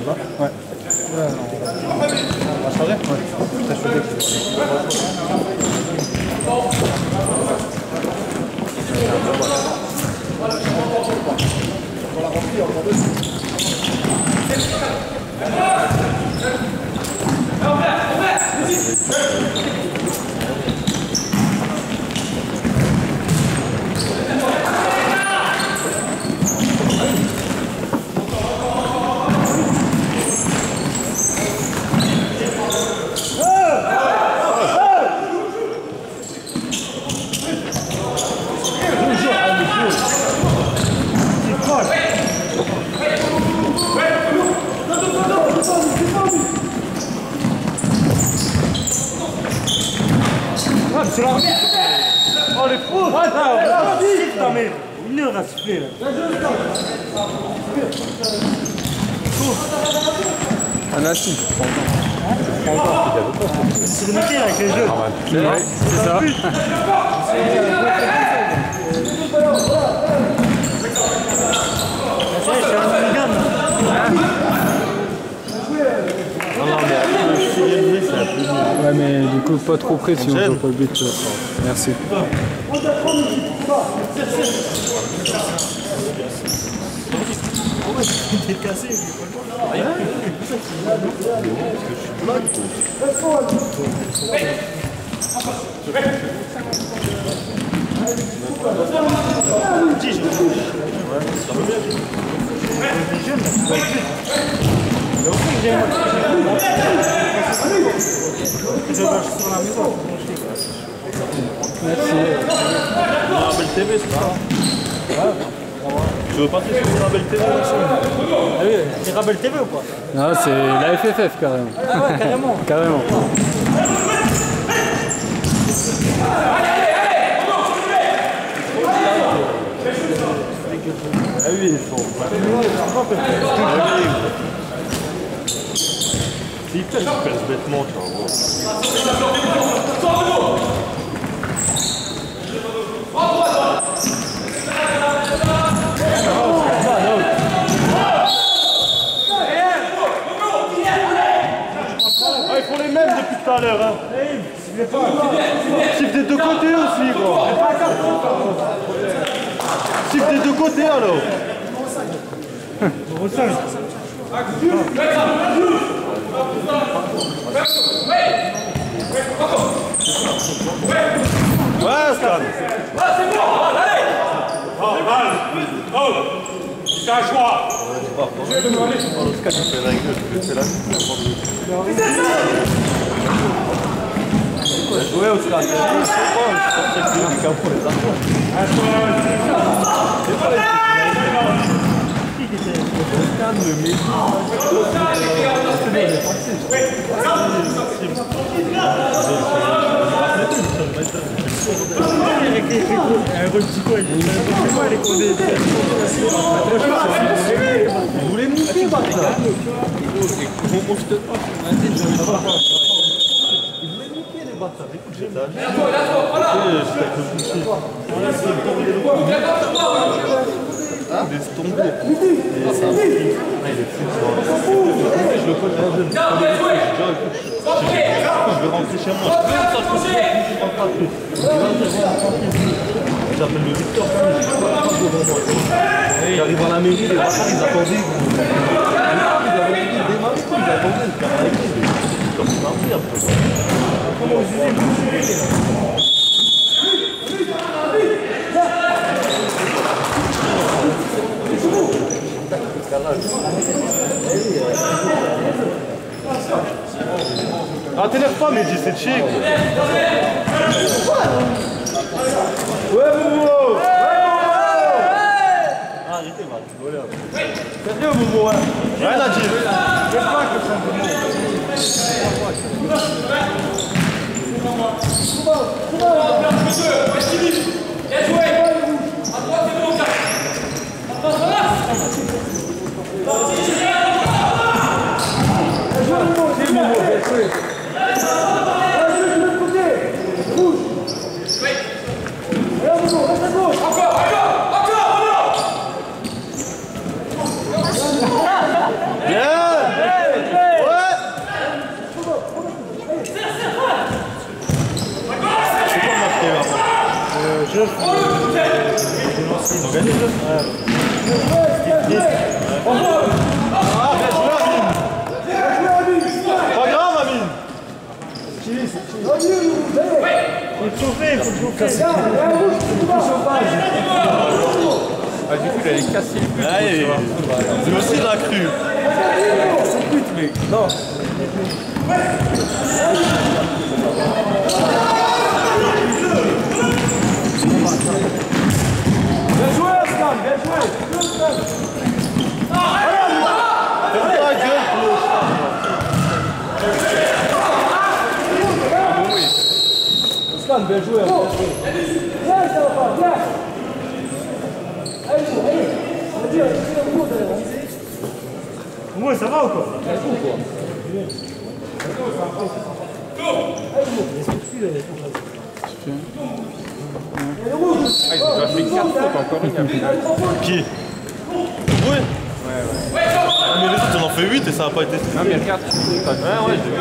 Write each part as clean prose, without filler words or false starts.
pas? Ouais. On va changer? Ouais. T'as chaudé. Oh les fous! Putain mais une heure à se faire. Un assis. C'est le métier avec les jeux. Ouais, c'est ça. Ouais, mais du coup, pas trop près si on joue pas le but. Merci. T'es cassé. Merci. Belle TV, c'est ça. Tu veux partir sur une Rabel TV là? Ah oui, c'est Rabel TV ou quoi? Non, c'est la FFF carrément. Ah ouais, carrément. Carrément. Ah oui, ils font. S'ils pèsent bêtement, tu vois. Ils font les mêmes depuis tout à l'heure. Hein. Siffle des deux côtés aussi, gros. Siffle des deux côtés alors. Ouais, Stan. C'est bon, allez. Oh, c'est un choix. Ouais, au stade. Vous voulez monter, bâtard? Laisse tomber. Je le connais. Je vais rentrer chez moi. J'appelle le Victor. J'arrive à la mairie, les bâtards ils attendaient. Ils avaient dit démarrer, ils attendaient. Comment vous jugez? Ah, t'énerve pas, mais dis c'est chic. Ouais, Momo! Arrêtez, va rigoler. C'est bien, Momo, hein? Rien à dire. Bien joué. À droite, c'est bon, Bien! Ils ont gagné, là. Pas grave, Amine. Il faut chauffer, il faut chauffer. Ah, du coup, il allait casser le but. Allez, c'est aussi de la crue. C'est le but, mec. Non. Bien joué, Aslan, bien joué. Ferme ta gueule, Aslan, bien joué. Viens, ça va pas, viens. Allez, moi, ça va ou quoi? Ah, ils ont déjà fait 4 fautes encore une après. Qui? Oui. Ouais. Mais les autres, on en fait 8 et ça n'a pas été. Non, mais il y a 4. Ouais, j'ai vu.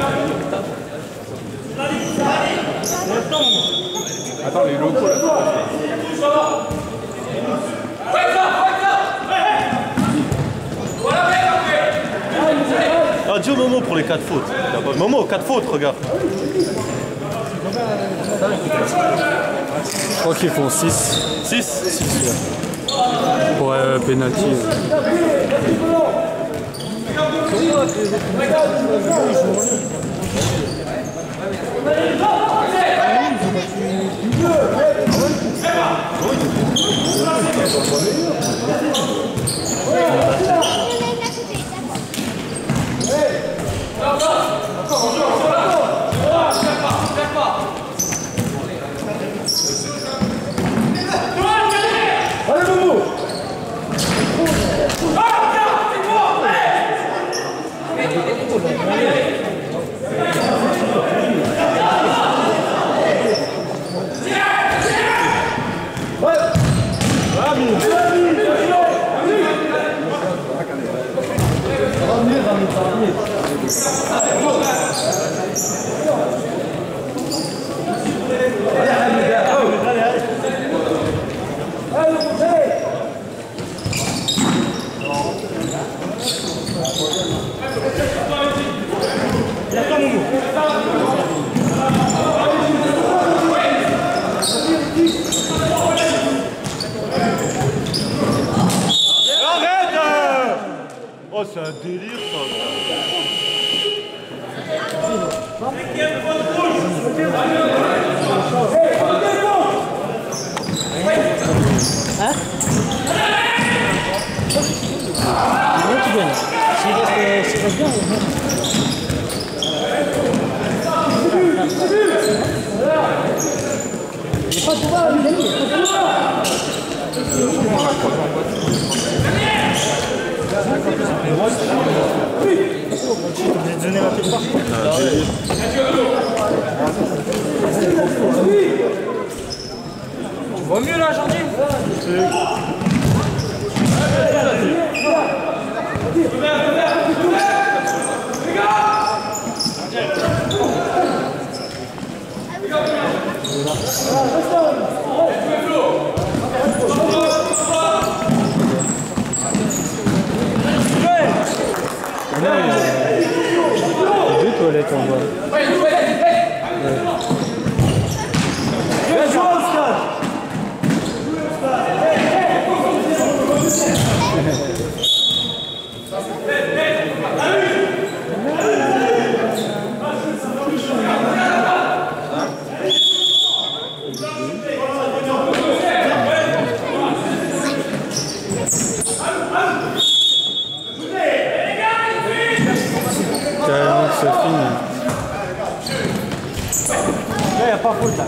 Attends, les locaux là. Ah, dis au Momo pour les 4 fautes. Momo, 4 fautes, regarde. Je crois qu'ils font 6 6. pour penalty. Oh, c'est un délire, ça. Hein? Comment tu gagnes? S'il reste bien, il n'est pas tout bas à gagner. Vaut mieux là, Jordi? Deux toilettes en bas. Bien joué, Oscar! Carrément que ça finit. Là, il n'y a pas faute là.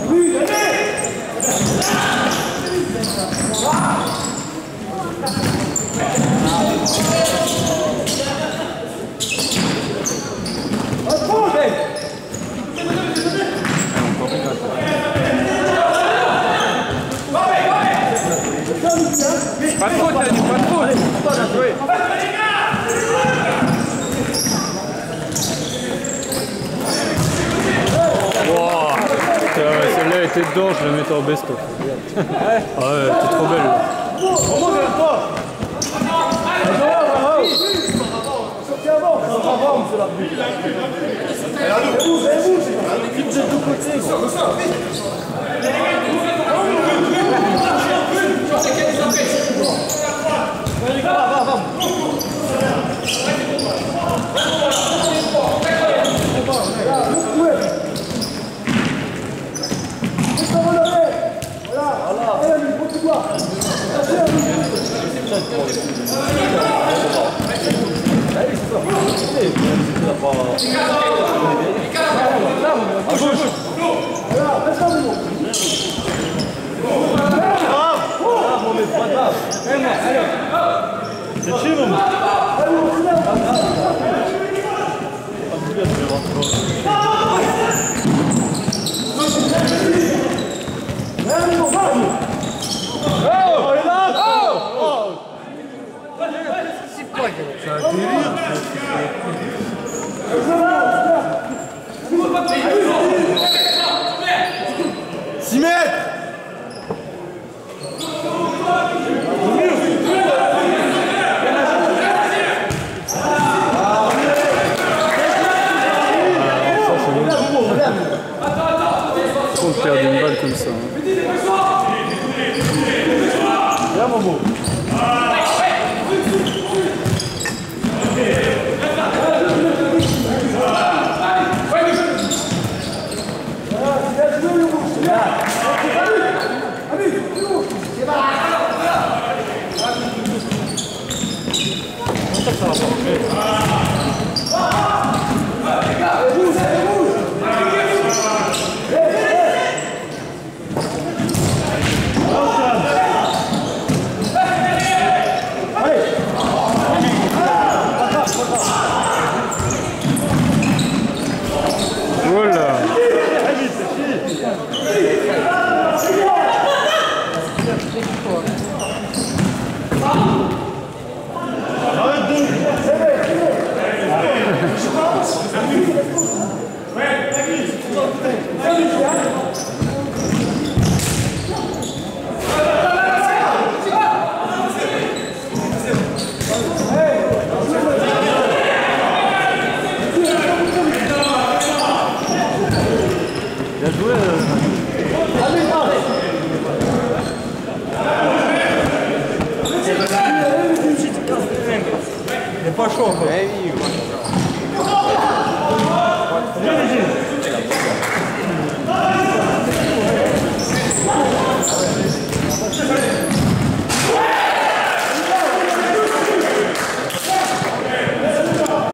Pas de faute, là, pas de faute. Bien joué. Celle-là était dedans, je la mettais en best-of. Ah ouais, t'es trop belle. Sortez avant, monsieur l'arbitre. Elle bouge. L'équipe de deux côtés. C'est chill, mon C'est un délire. 6 mètres. Faut perdre une balle comme ça. Viens, Momo. Voilà. Bien joué. Il est pas chaud encore.